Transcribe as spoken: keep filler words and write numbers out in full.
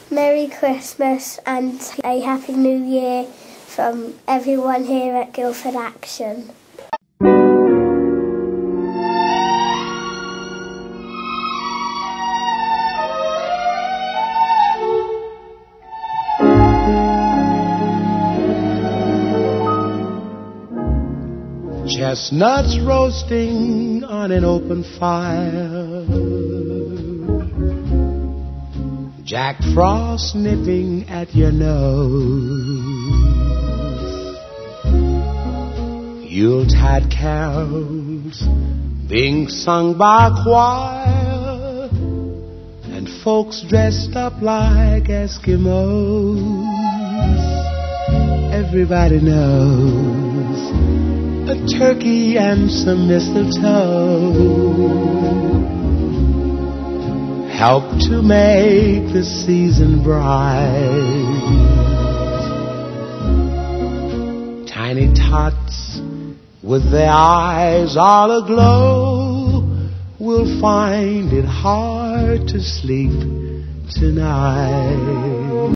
Merry Christmas and a Happy New Year from everyone here at Guildford Action. Chestnuts roasting on an open fire, Jack Frost nipping at your nose, Yuletide carols being sung by a choir, and folks dressed up like Eskimos. Everybody knows a turkey and some mistletoe help to make the season bright. Tiny tots with their eyes all aglow will find it hard to sleep tonight.